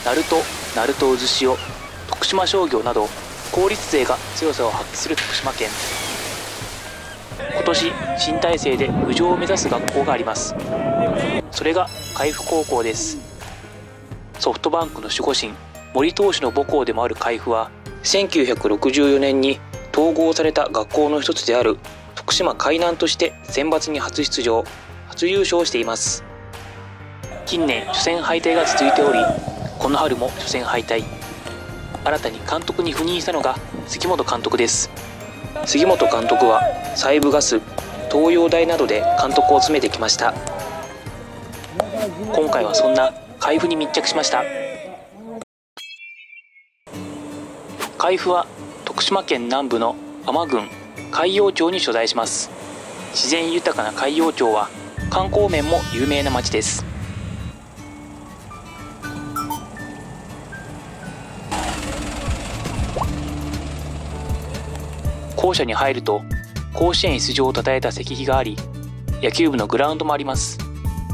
鳴門、鳴門渦潮、徳島商業など公立勢が強さを発揮する徳島県。今年新体制で浮上を目指す学校があります。それが海部高校です。ソフトバンクの守護神森投手の母校でもある海部は、1964年に統合された学校の一つである徳島海南として選抜に初出場、初優勝しています。近年初戦敗退が続いており、この春も初戦敗退。新たに監督に赴任したのが杉本監督です。杉本監督は西部ガス、東洋大などで監督を務めてきました。今回はそんな海部に密着しました。海部は徳島県南部の海士郡海陽町に所在します。自然豊かな海陽町は観光面も有名な町です。校舎に入ると甲子園出場を称えた石碑があり、野球部のグラウンドもあります。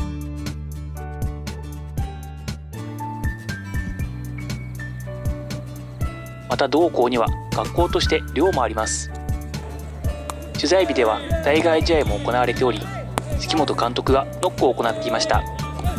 また同校には学校として寮もあります。取材日では対外試合も行われており、杉本監督がノックを行っていました。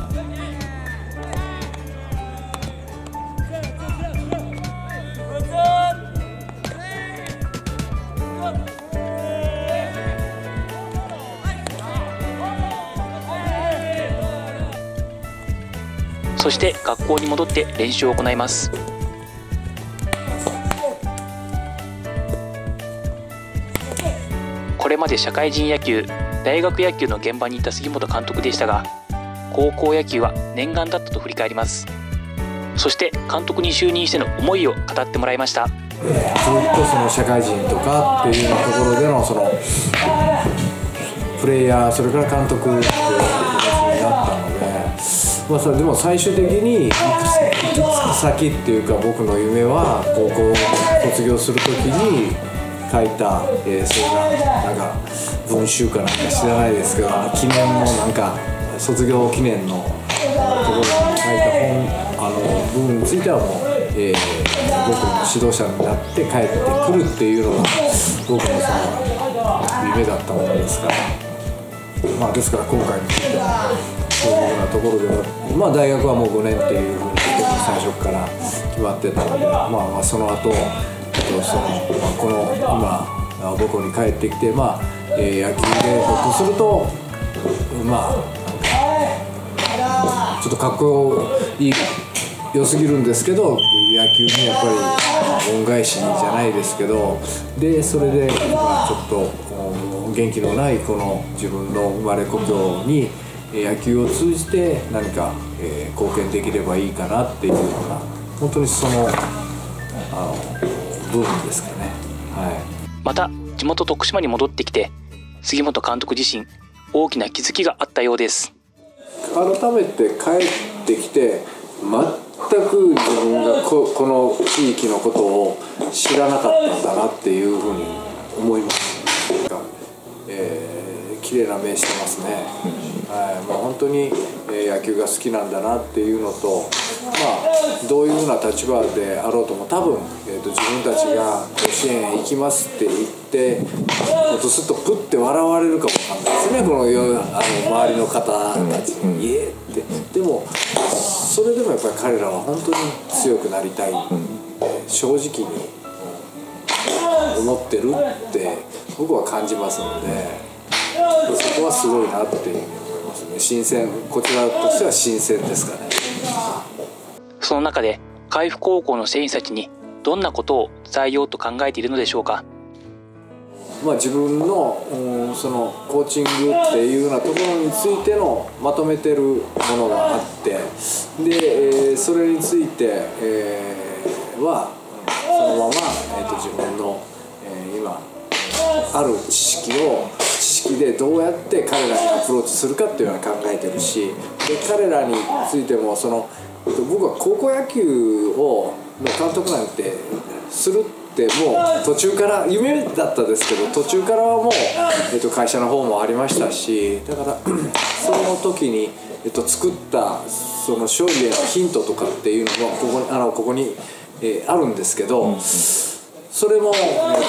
そして学校に戻って練習を行います。これまで社会人野球、大学野球の現場にいた杉本監督でしたが、高校野球は念願だったと振り返ります。そして監督に就任しての思いを語ってもらいました。 ずっとその社会人とかっていうようなところでのそのプレイヤー、それから監督っていう形になったので、それでも最終的に行く先っていうか、僕の夢は高校を卒業するときに書いた、それがなんか文集かなんか知らないですけど、記念のなんか卒業記念のところに書いた部分についてはもう、僕の指導者になって帰ってくるっていうのが僕のその夢だったものですから、ですから今回のそういうようなところでは、大学はもう5年っていうふうに最初から決まってたので、その後この今母校に帰ってきて、野球でひょっとするとちょっとかっこよすぎるんですけど、野球にやっぱり恩返しじゃないですけど、でそれでちょっと元気のないこの自分の生まれ故郷に野球を通じて何か貢献できればいいかなっていうような、本当にその部分ですかね。 また地元徳島に戻ってきて、杉本監督自身大きな気づきがあったようです。 改めて帰ってきて全く自分がこの地域のことを知らなかったんだなっていうふうに思います。綺麗な目してますね。本当に野球が好きなんだなっていうのと、どういうふうな立場であろうとも多分、自分たちが甲子園へ行きますって言ってすっとプッて笑われるかもわかんないですね、この周りの方たちに。いえって、でもそれでもやっぱり彼らは本当に強くなりたい、正直に思ってるって僕は感じますので、そこはすごいなっていうふうに思いますね。新鮮、こちらとしては新鮮ですかね。 その中で海部高校の選手たちにどんなことを伝えようと考えているのでしょうか。 自分のそのコーチングっていうようなところについてのまとめてるものがあって、で、それについて、はそのまま、自分の、今ある知識でどうやって彼らにアプローチするかっていうのは考えてるし、で彼らについても僕は高校野球を監督なんてするってもう途中から夢だったですけど、途中からはもう、会社の方もありましたし、だからその時に作ったその勝利へのヒントとかっていうのがここに、あるんですけど、それも、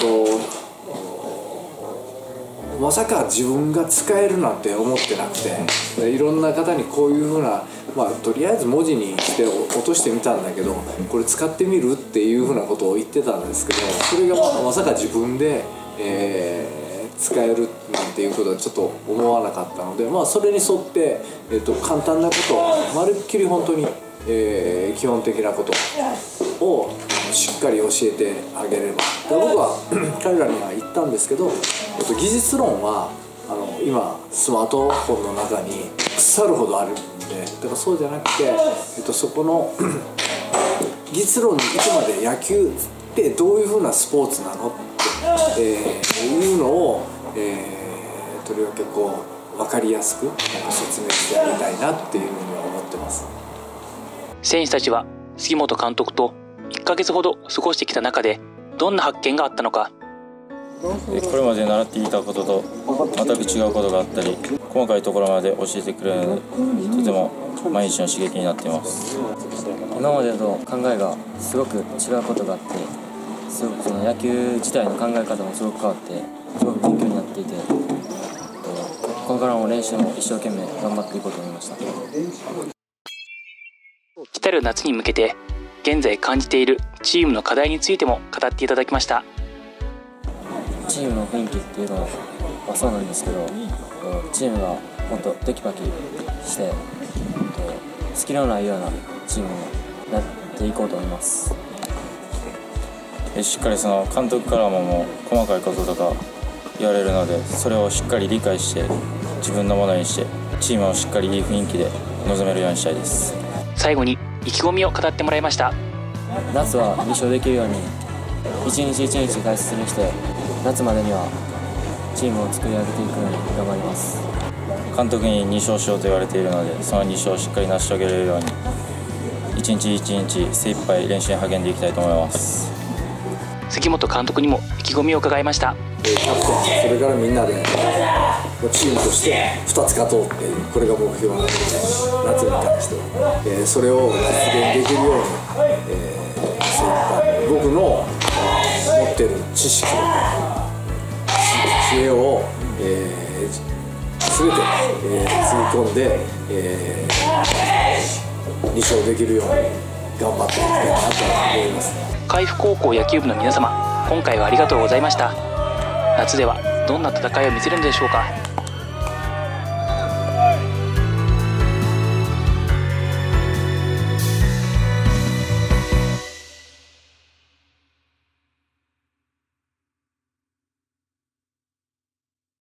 まさか自分が使えるなんて思ってなくて、いろんな方にこういうふうな、とりあえず文字にして落としてみたんだけど、これ使ってみるっていうふうなことを言ってたんですけど、それがまさか自分で、使えるなんていうことはちょっと思わなかったので、それに沿って、簡単なことをまるっきり本当に、基本的なことをしっかり教えてあげれば。僕は彼らには言ったんですけど、技術論は今スマートフォンの中に腐るほどあるんで、だからそうじゃなくて、そこの技術論に行くまで野球ってどういうふうなスポーツなのって、いうのを、とりわけ分かりやすく説明してあげたいなっていうふうには思ってます。 選手たちは杉本監督と1ヶ月ほど過ごしてきた中でどんな発見があったのか。 これまで習っていたことと全く違うことがあったり、細かいところまで教えてくれるので、とても毎日の刺激になっています。 今までと考えがすごく違うことがあって、すごくその野球自体の考え方もすごく変わってすごく勉強になっていて、これからも練習も一生懸命頑張っていこうと思いました。 来たる夏に向けて現在感じているチームの課題についても語っていただきました。 チームの雰囲気っていうのはそうなんですけど、チームがもっとテキパキして隙のないようなチームになっていこうと思います。 しっかりその監督からも細かいこととか言われるので、それをしっかり理解して自分のものにして、チームをしっかりいい雰囲気で臨めるようにしたいです。 最後に意気込みを語ってもらいました。 夏は2勝できるように一日一日大切にして、夏までにはチームを作り上げていくように頑張ります。 監督に2勝しようと言われているので、その2勝をしっかり成し遂げられるように一日一日精一杯練習に励んでいきたいと思います。 杉本監督にも意気込みを伺いました。 キャプテン、それからみんなでチームとして2つ勝とうっていう、これが目標なので、夏に対して、それを実現できるように、精一杯僕の持ってる知識とか知恵を、全て、つぎ込んで、2勝できるように頑張っていきたいなと思います。 海部高校野球部の皆様、今回はありがとうございました。夏ではどんな戦いを見せるのでしょうか。